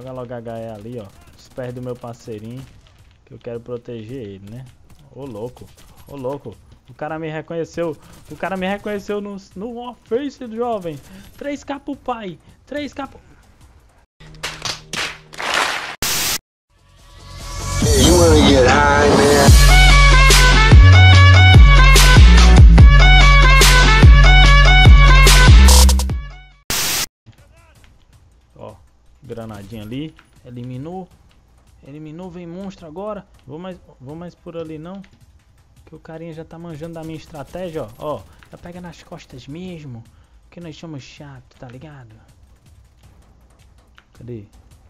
Joga logo HE ali, ó. Os pés do meu parceirinho. Que eu quero proteger ele, né? Ô louco. Ô louco. O cara me reconheceu. O cara me reconheceu no Warface, jovem. 3K pro pai. 3K pro... You wanna get high, man? Ó, granadinha ali. Eliminou. Eliminou, vem monstro agora. Vou mais por ali não. Que o carinha já tá manjando da minha estratégia, ó. Ó, já pega nas costas mesmo. Que nós somos chato, tá ligado? Cadê?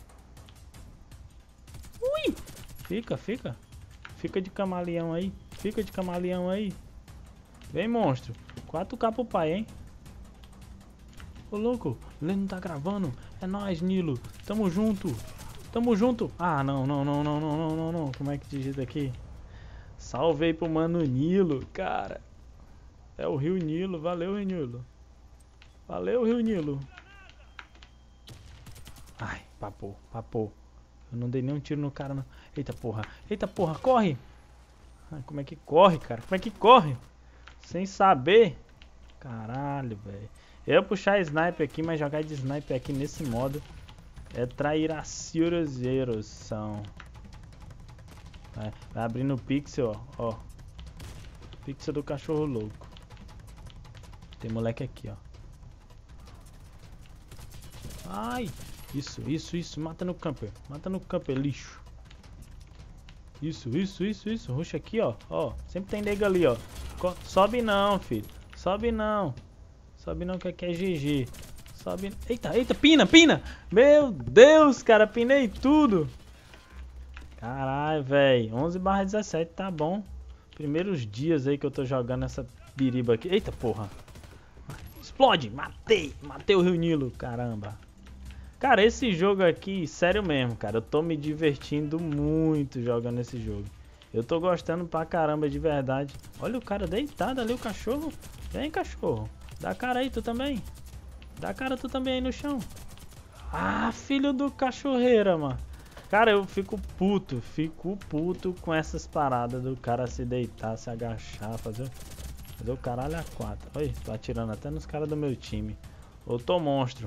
Ui! Fica. Fica de camaleão aí. Fica de camaleão aí. Vem, monstro. 4K pro pai, hein? Ô, louco. Ele não tá gravando. É nóis, Nilo. Tamo junto. Tamo junto. Ah, não. Como é que digita aqui? Salve aí pro mano Nilo, cara. É o Rio Nilo. Valeu, Rio Nilo. Valeu, Rio Nilo. Ai, papou. Eu não dei nenhum tiro no cara, não. Eita porra, corre. Ai, como é que corre, cara? Como é que corre? Sem saber. Caralho, velho. Eu ia puxar sniper aqui, mas jogar de sniper aqui nesse modo é trair a são. Vai abrindo o pixel, ó. Pixel do cachorro louco. Tem moleque aqui, ó. Ai. Isso. Mata no camper, lixo. Isso. Ruxa aqui, ó. Ó, sempre tem nega ali, ó. Sobe não, filho. Sobe não que aqui é GG. Sobe. Eita, pina. Meu Deus, cara, pinei tudo. Caralho, velho. 11/17, tá bom. Primeiros dias aí que eu tô jogando essa biriba aqui. Eita, porra. Explode. Matei o Rio Nilo, caramba. Cara, esse jogo aqui, sério mesmo, cara. Eu tô me divertindo muito jogando esse jogo. Eu tô gostando pra caramba, de verdade. Olha o cara deitado ali, o cachorro. Vem, cachorro. Dá cara aí, tu também. Dá cara tu também aí no chão. Ah, filho do cachorreira, mano. Cara, eu fico puto com essas paradas do cara se deitar, se agachar, fazer o caralho a 4. Olha, tô atirando até nos caras do meu time. Eu tô monstro.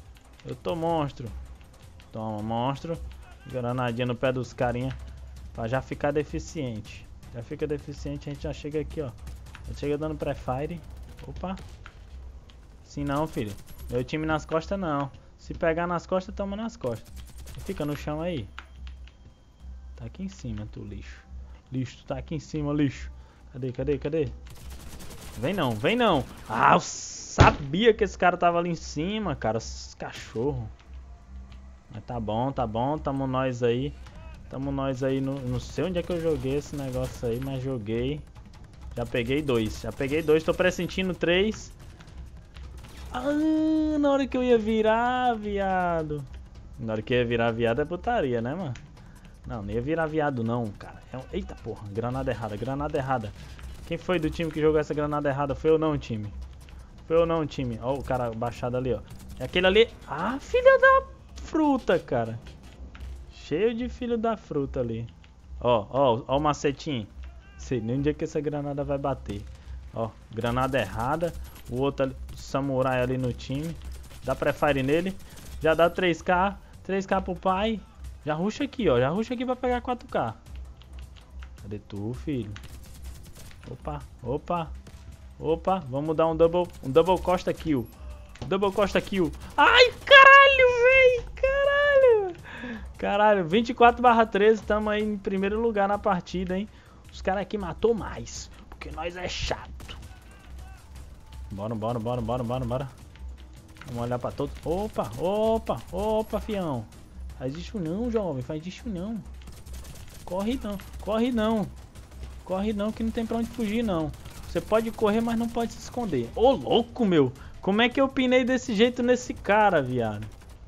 Toma, monstro. Granadinha no pé dos carinha. Pra já ficar deficiente. Já fica deficiente, a gente já chega aqui, ó. Já chega dando pré-fire. Opa. Assim não, filho. Meu time nas costas não. Se pegar nas costas, toma nas costas. Fica no chão aí. Tá aqui em cima, tu lixo. Lixo, tu tá aqui em cima, lixo. Cadê? Vem não. Ah, eu sabia que esse cara tava ali em cima, cara. Esses cachorros. Mas tá bom. Tamo nós aí. Não sei onde é que eu joguei esse negócio aí, mas joguei. Já peguei dois. Tô pressentindo 3. Ah, na hora que eu ia virar, viado. Na hora que eu ia virar viado é putaria, né, mano? Não ia virar viado não, cara. Eita porra, granada errada. Quem foi do time que jogou essa granada errada? Foi eu não, time. Ó o cara baixado ali, ó. É aquele ali. Ah, filha da fruta, cara. Cheio de filho da fruta ali. Ó o macetinho. Sei nem onde é que essa granada vai bater. Ó, granada errada. O outro ali, samurai ali no time. Dá pré-fire nele. Já dá 3K. 3K pro pai. Já ruxa aqui, ó. Já ruxa aqui pra pegar 4K. Cadê tu, filho? Opa. Vamos dar um double costa kill. Ai, caralho, velho. Caralho, 24/13. Tamo aí em primeiro lugar na partida, hein. Os caras aqui matou mais. Porque nós é chato. Bora. Vamos olhar pra todos. Opa, fião. Faz isso não, jovem. Corre não, que não tem pra onde fugir, não. Você pode correr, mas não pode se esconder. Ô, louco, meu. Como é que eu pinei desse jeito nesse cara, viado?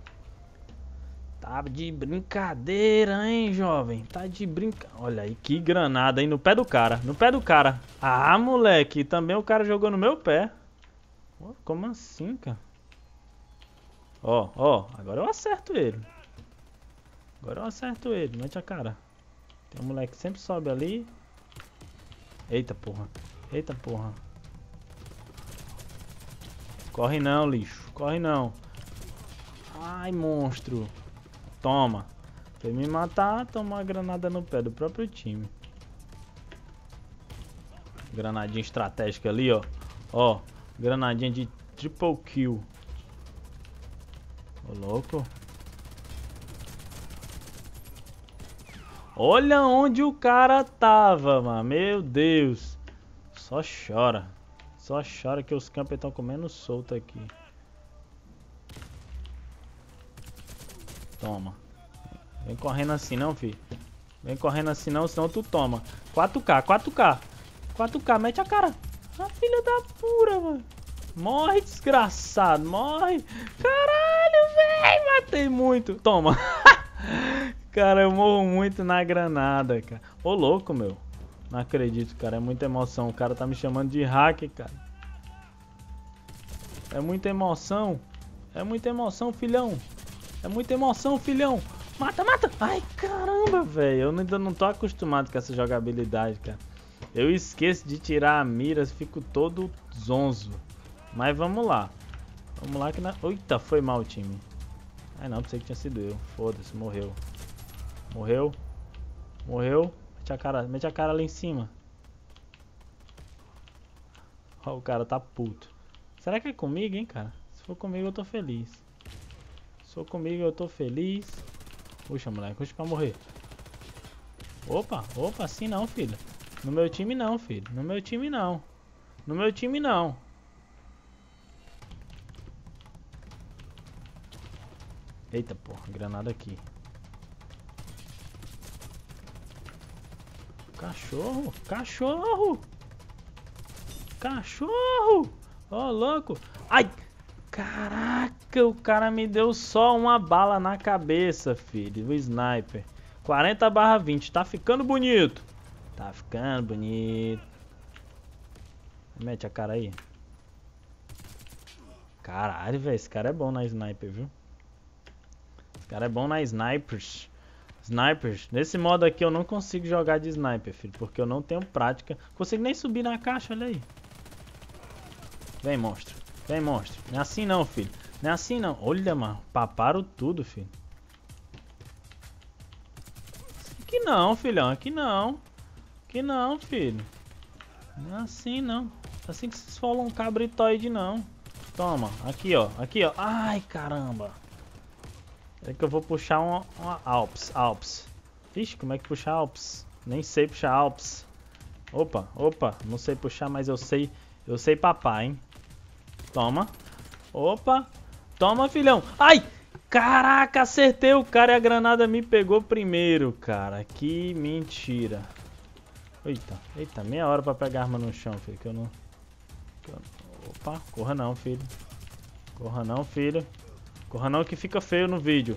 Tá de brincadeira, hein, jovem? Tá de brincadeira. Olha aí, que granada, hein? No pé do cara. Ah, moleque. Também o cara jogou no meu pé. Como assim, cara? Ó. Agora eu acerto ele. Agora eu acerto ele, mete a cara. Tem um moleque que sempre sobe ali. Eita porra. Eita porra. Corre não, lixo. Corre não. Ai, monstro. Toma. Pra me matar, toma uma granada no pé do próprio time. Granadinha estratégica ali, ó. Ó, granadinha de triple kill. Ô, louco. Olha onde o cara tava, mano. Meu Deus. Só chora. Só chora que os campos estão comendo solto aqui. Toma. Vem correndo assim não, filho. Vem correndo assim não, senão tu toma. 4K, 4K. 4K, mete a cara. Ah, filha da pura, mano. Morre, desgraçado. Morre. Caralho, velho. Matei muito. Toma. Cara, eu morro muito na granada, cara. Ô, louco, meu. Não acredito, cara. É muita emoção. O cara tá me chamando de hack, cara. É muita emoção. É muita emoção, filhão. É muita emoção, filhão. Mata, mata. Ai, caramba, velho. Eu ainda não tô acostumado com essa jogabilidade, cara. Eu esqueço de tirar a mira. Fico todo zonzo. Mas vamos lá. Vamos lá que na... Eita, foi mal o time. Ai, não. Pensei que tinha sido eu. Foda-se, morreu. Morreu. Morreu. Mete a cara ali em cima. Ó, o cara tá puto. Será que é comigo, hein, cara? Se for comigo, eu tô feliz. Se for comigo, eu tô feliz. Puxa, moleque. Puxa pra morrer. Opa, opa, assim não, filho. No meu time não, filho. No meu time não. No meu time não. Eita, porra. Granada aqui. Cachorro. Cachorro. Cachorro. Ó, louco. Ai. Caraca, o cara me deu só uma bala na cabeça, filho. O sniper. 40/20. Tá ficando bonito. Tá ficando bonito. Mete a cara aí. Caralho, velho. Esse cara é bom na sniper, viu? Esse cara é bom na snipers. Snipers. Nesse modo aqui eu não consigo jogar de sniper, filho. Porque eu não tenho prática. Consigo nem subir na caixa, olha aí. Vem, monstro. Vem, monstro. Não é assim não, filho. Não é assim não. Olha, mano. Paparam tudo, filho. Aqui não, filhão. Aqui não. Aqui não, filho. Não é assim não. Assim que se esfola um cabritoide não. Toma. Aqui, ó. Aqui, ó. Ai, caramba. É que eu vou puxar uma Alps. Vixe, como é que puxa Alps? Nem sei puxar Alps. Opa, opa. Não sei puxar, mas eu sei papar, hein. Toma. Opa. Toma, filhão. Ai! Caraca, acertei o cara e a granada me pegou primeiro, cara. Que mentira. Eita, eita, meia hora pra pegar a arma no chão, filho. Que eu não... Opa, corra não, filho. Corra não, filho. Corra não que fica feio no vídeo.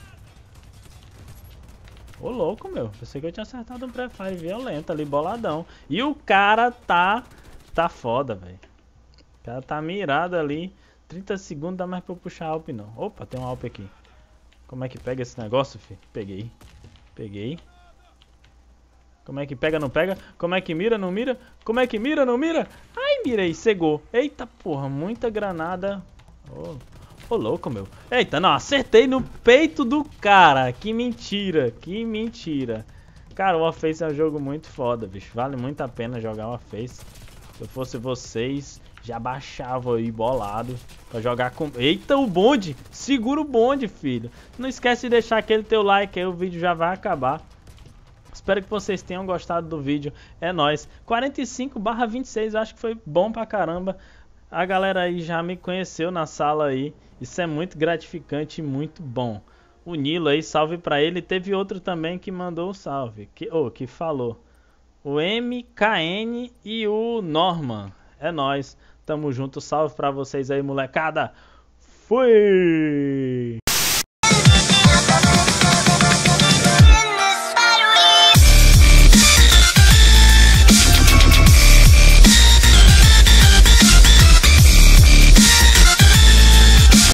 Ô, louco, meu. Pensei que eu tinha acertado um pré-fire violento ali, boladão. E o cara tá foda, velho. O cara tá mirado ali. 30 segundos, dá mais pra eu puxar a Alp, não. Opa, tem um Alp aqui. Como é que pega esse negócio, filho? Peguei. Peguei. Como é que pega, não pega? Como é que mira, não mira? Como é que mira, não mira? Ai, mirei, cegou. Eita, porra, muita granada. Ô, louco, meu. Eita, não, acertei no peito do cara. Que mentira, que mentira. Cara, o Warface é um jogo muito foda, bicho. Vale muito a pena jogar o Warface. Se eu fosse vocês, já baixava aí bolado pra jogar com... Eita, o bonde. Segura o bonde, filho. Não esquece de deixar aquele teu like aí, o vídeo já vai acabar. Espero que vocês tenham gostado do vídeo. É nóis. 45/26, eu acho que foi bom pra caramba. A galera aí já me conheceu na sala aí. Isso é muito gratificante e muito bom. O Nilo aí, salve pra ele. Teve outro também que mandou um salve. Que falou. O MKN e o Norman. É nóis. Tamo junto. Salve pra vocês aí, molecada. Fui!